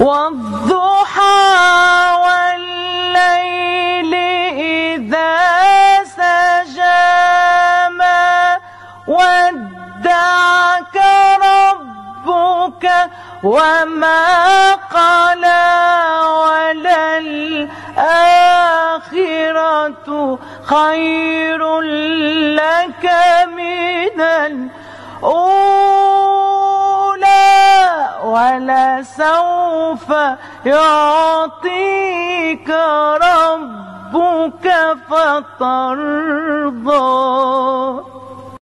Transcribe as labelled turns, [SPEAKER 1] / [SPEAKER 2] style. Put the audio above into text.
[SPEAKER 1] والضحى والليل إذا سجى ما ودعك ربك وما قلى وللآخرة خير لك من الأولى ولسوف يعطيك ربك فترضى.